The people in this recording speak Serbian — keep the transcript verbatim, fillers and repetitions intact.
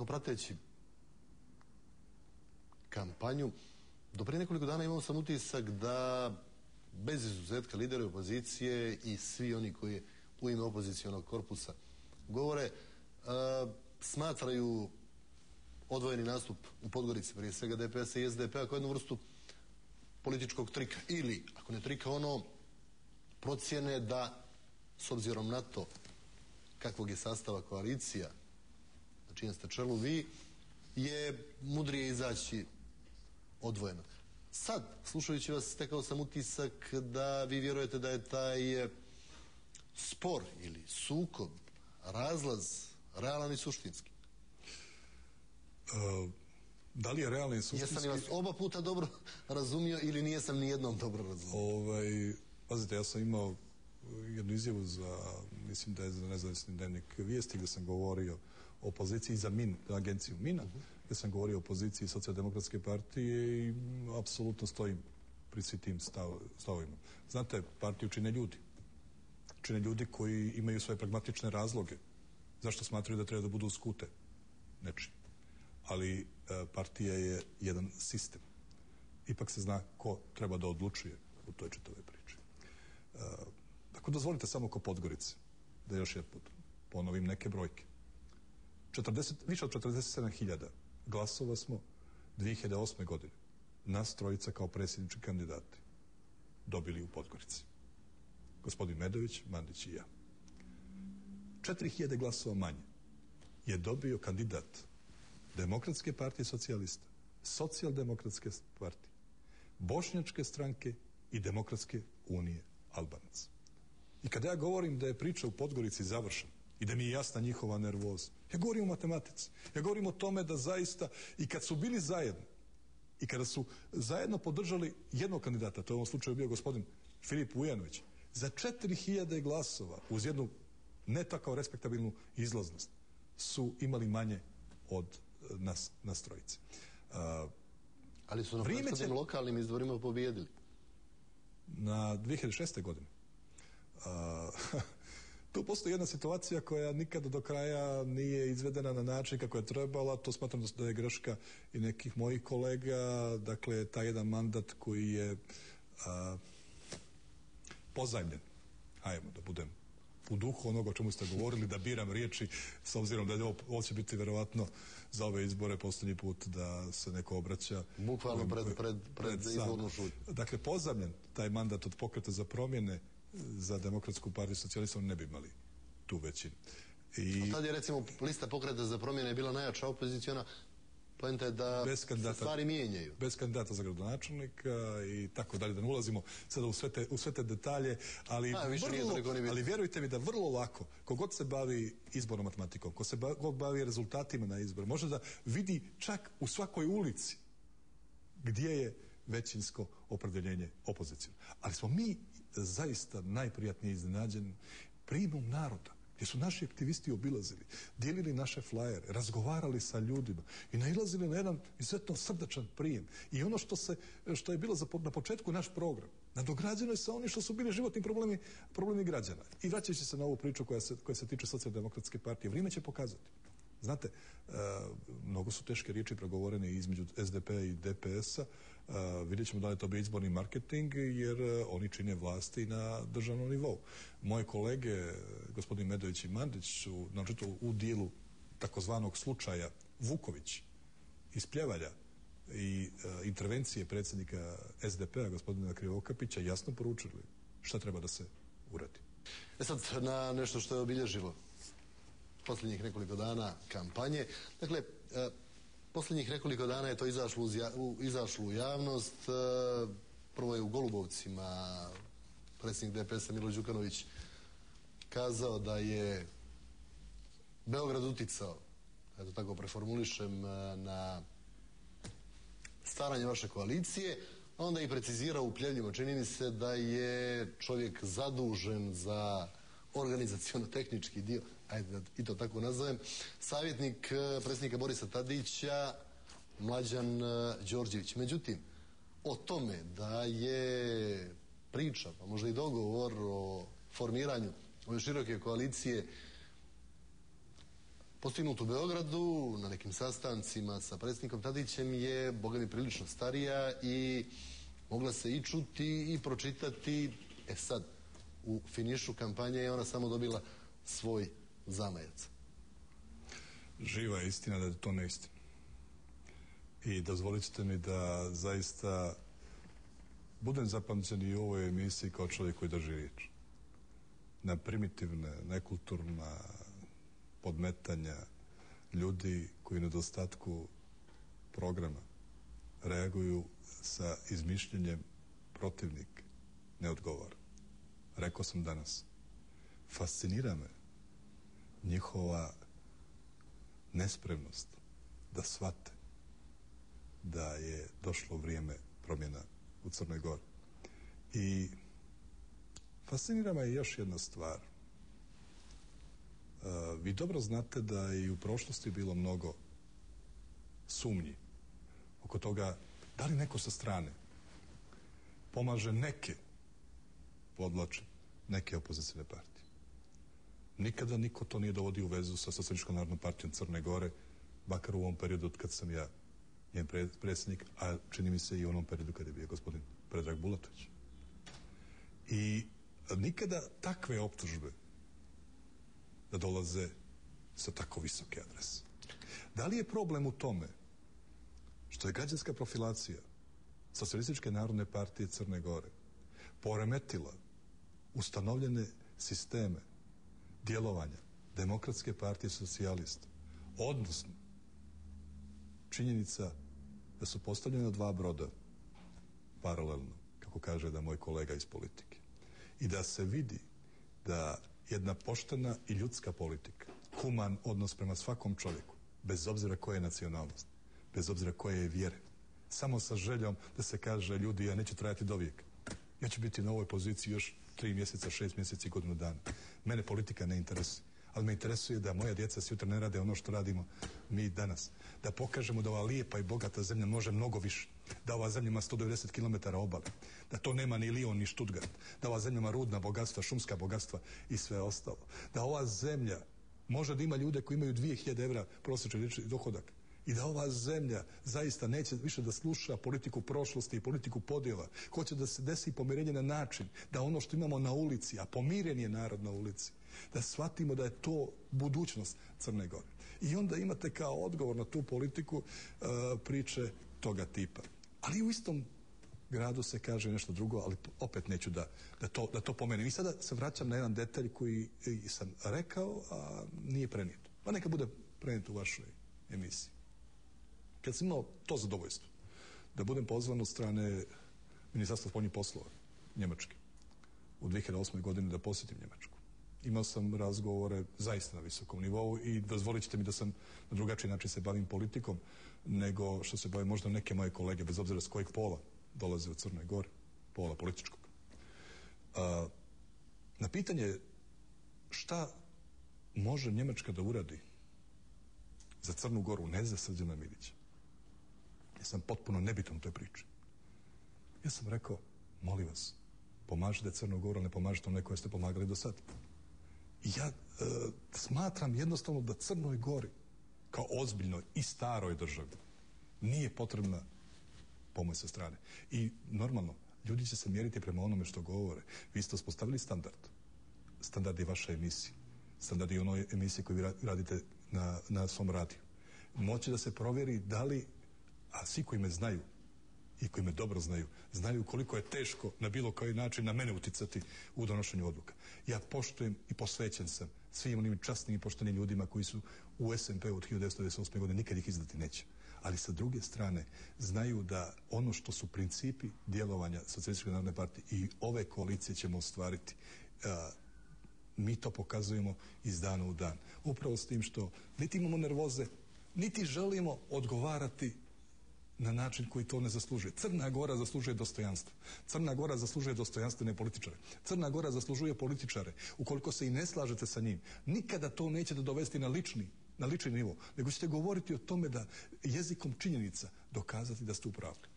prateći kampanju, do prije nekoliko dana imao sam utisak da bez izuzetka lideri opozicije i svi oni koji u ime opozicionog korpusa govore, uh, smatraju odvojeni nastup u Podgorici, prije svega D P S-a i S D P-a, kao jednu vrstu političkog trika. Ili, ako ne trika, ono procjene da, s obzirom na to kakvog je sastava koalicija, na čijem ste čelu vi, je mudrije izaći odvojeno. Sad, slušajući vas, stekao sam utisak da vi vjerujete da je taj spor ili sukob, razlaz, realan i suštinski. Uh, da li je realan i suštinski? Jesam li vas oba puta dobro razumio ili nijesam ni jednom dobro razumio? Ovaj, pazite, ja sam imao jednu izjavu za, mislim da je za nezavisni dnevnik Vijesti, gdje sam govorio o opoziciji za MIN, agenciju MINA, uh-huh. gdje sam govorio o opoziciji Socijaldemokratske partije i apsolutno stojim pri svi tim stav, stavovima. Znate, partiju čine ljudi. Čine ljudi koji imaju svoje pragmatične razloge. Zašto smatraju da treba da budu skute? Nečim. Ali e, partija je jedan sistem. Ipak se zna ko treba da odlučuje u toj čitavoj priči. E, Ako dozvolite samo oko Podgorice, da još jednom ponovim neke brojke. četrdeset, više od četrdeset sedam hiljada glasova smo dve hiljade osme. godine nas trojica kao predsjednički kandidati dobili u Podgorici. Gospodin Medović, Mandić i ja. četiri hiljade glasova manje je dobio kandidat Demokratske partije socijalista, Socijaldemokratske partije, Bošnjačke stranke i Demokratske unije Albanaca. I kada ja govorim da je priča u Podgorici završena i da mi je jasna njihova nervoza, ja govorim o matematici. Ja govorim o tome da zaista, i kad su bili zajedno, i kada su zajedno podržali jednog kandidata, to je u ovom slučaju bio gospodin Filip Vujanović, za četiri hiljade glasova, uz jednu ne tako respektabilnu izlaznost, su imali manje od nas, nas trojice. Uh, Ali su na prethodnim lokalnim izborima pobijedili. Na dve hiljade šeste. godine. Uh, tu postoji jedna situacija koja nikada do kraja nije izvedena na način kako je trebala. To smatram da je greška i nekih mojih kolega. Dakle, taj jedan mandat koji je uh, pozajmljen, hajmo da budem u duhu onoga o čemu ste govorili, da biram riječi, s obzirom da je ovo, ovo će biti verovatno za ove izbore posljednji put da se neko obraća bukvalno pred, pred, pred, pred izbornu šutnju. Dakle, pozajmljen taj mandat od Pokreta za promjene za Demokratsku partiju socijalista, oni ne bi imali tu većinu. I a tad je recimo lista Pokreta za promjene bila najjača opoziciona. Poenta je da se stvari mijenjaju. Bez kandidata za gradonačelnika i tako dalje, da ne ulazimo sada u sve te, u sve te detalje, ali, a, vrlo, ali vjerujte mi da vrlo lako, kogod se bavi izbornom matematikom, ko se bavi, bavi rezultatima na izboru, može da vidi čak u svakoj ulici gdje je većinsko opredjeljenje opozicijno. Ali smo mi zaista najprijatnije iznenađeni primom naroda, gdje su naši aktivisti obilazili, dijelili naše flajere, razgovarali sa ljudima i nailazili na jedan izuzetno srdačan prijem. I ono što se, što je bilo za, na početku naš program, nadograđeno je sa onim što su bili životni problemi, problemi građana. I vraćajući se na ovu priču koja se, koja se tiče Socijaldemokratske partije, vrijeme će pokazati. Znate, uh, mnogo su teške riječi progovorene između S D P P-a i D P S-a. Uh, vidjet ćemo da li to bi izborni marketing, jer uh, oni čine vlasti na državnom nivou. Moje kolege, gospodin Medović i Mandić, su naočito u dijelu takozvanog slučaja Vuković iz Pljevalja i uh, intervencije predsjednika S D P-a, gospodina Krivokapića, jasno poručili šta treba da se uradi. E sad, na nešto što je obilježilo posljednjih nekoliko dana kampanje. Dakle, e, posljednjih nekoliko dana je to izašlo, uz ja, u, izašlo u javnost. E, prvo je u Golubovcima predsjednik D P S-a Milo Đukanović kazao da je Beograd uticao, eto tako preformulišem, na staranje vaše koalicije, a onda i precizirao u Pljevljima. Čini mi se da je čovjek zadužen za organizaciono-tehnički dio, ajde da i to tako nazovem, savjetnik predsjednika Borisa Tadića, Mlađan Đorđević. Međutim, o tome da je priča, pa možda i dogovor o formiranju ove široke koalicije postignut u Beogradu na nekim sastancima sa predsjednikom Tadićem je, boga mi, prilično starija i mogla se i čuti i pročitati. E sad, u finišu kampanje je ona samo dobila svoj zamajac. Živa je istina da je to neistina. I dozvolit ćete mi da zaista budem zapamćen i u ovoj emisiji kao čovjek koji drži riječ. Na primitivne, nekulturna podmetanja ljudi koji u nedostatku programa reaguju sa izmišljenjem protivnik ne odgovara. Rekao sam danas, fascinira me njihova nespremnost da shvate da je došlo vrijeme promjena u Crnoj Gori. I fascinira me još jedna stvar. Uh, vi dobro znate da je i u prošlosti bilo mnogo sumnji oko toga da li neko sa strane pomaže neke, podvlačim, neke opozicijne partije. Nikada niko to nije dovodio u vezu sa Socijalističkom narodnom partijom Crne Gore, bakar u ovom periodu od kad sam ja njen predsjednik, a čini mi se i u onom periodu kad je bio gospodin Predrag Bulatović. I nikada takve optužbe da dolaze sa tako visoke adrese. Da li je problem u tome što je građanska profilacija Socijalističke narodne partije Crne Gore poremetila ustanovljene sisteme djelovanja Demokratske partije socijalista, odnosno činjenica da su postavljena dva broda paralelno, kako kaže da moj kolega iz politike, i da se vidi da jedna poštena i ljudska politika, human odnos prema svakom čovjeku, bez obzira koje je nacionalnost, bez obzira koje je vjere, samo sa željom da se kaže ljudi, ja neću trajati do vijeka. Ja ću biti na ovoj poziciji još tri mjeseca, šest mjeseci, godinu dana. Mene politika ne interesuje, ali me interesuje da moja djeca sutra ne rade ono što radimo mi danas. Da pokažemo da ova lijepa i bogata zemlja može mnogo više. Da ova zemlja ima sto devedeset kilometara obale. Da to nema ni Lion ni Stuttgart. Da ova zemlja ima rudna bogatstva, šumska bogatstva i sve ostalo. Da ova zemlja može da ima ljude koji imaju dvije hiljade evra prosječni dohodak. I da ova zemlja zaista neće više da sluša politiku prošlosti i politiku podjela. Hoće da se desi pomirenje na način da ono što imamo na ulici, a pomiren je narod na ulici, da shvatimo da je to budućnost Crne Gore. I onda imate kao odgovor na tu politiku uh, priče toga tipa. Ali u istom gradu se kaže nešto drugo, ali opet neću da, da, to, da to pomenem. I sada se vraćam na jedan detalj koji sam rekao, a nije prenijet. Pa neka bude prenijet u vašoj emisiji. Kad sam imao to zadovoljstvo da budem pozvan od strane Ministarstva spoljnih poslova Njemačke u dvije hiljade osme. godini da posjetim Njemačku. Imao sam razgovore zaista na visokom nivou i dozvolit ćete mi da sam na drugačiji način se bavim politikom nego što se bave možda neke moje kolege, bez obzira s kojeg pola dolaze u Crnoj Gori, pola političkog. A, na pitanje šta može Njemačka da uradi za Crnu Goru, ne za Srđana Milića, ja sam potpuno nebitan u toj priči. Ja sam rekao, molim vas, pomažite Crnu Goru, ne pomažite one koje ste pomagali do sad. I ja e, smatram jednostavno da Crnoj Gori, kao ozbiljnoj i staroj državi, nije potrebna pomoć sa strane. I normalno, ljudi će se mjeriti prema onome što govore. Vi ste uspostavili standard. Standard je vaša emisija. Standard je onoj emisiji koju vi radite na, na svom radiju. Moći da se provjeri da li, a svi koji me znaju i koji me dobro znaju, znaju koliko je teško na bilo koji način na mene uticati u donošenju odluka. Ja poštujem i posvećen sam svim onim časnim i poštenim ljudima koji su u S N P od hiljadu devetsto devedeset osme. godine, nikad ih izdati neće. Ali sa druge strane znaju da ono što su principi djelovanja Socijalističke narodne partije i ove koalicije ćemo ostvariti, a, mi to pokazujemo iz dana u dan. Upravo s tim što niti imamo nervoze, niti želimo odgovarati na način koji to ne zaslužuje. Crna Gora zaslužuje dostojanstvo. Crna Gora zaslužuje dostojanstvene političare. Crna Gora zaslužuje političare. Ukoliko se i ne slažete sa njim, nikada to nećete dovesti na lični, na lični nivo, nego ćete govoriti o tome da jezikom činjenica dokazati da ste u pravu.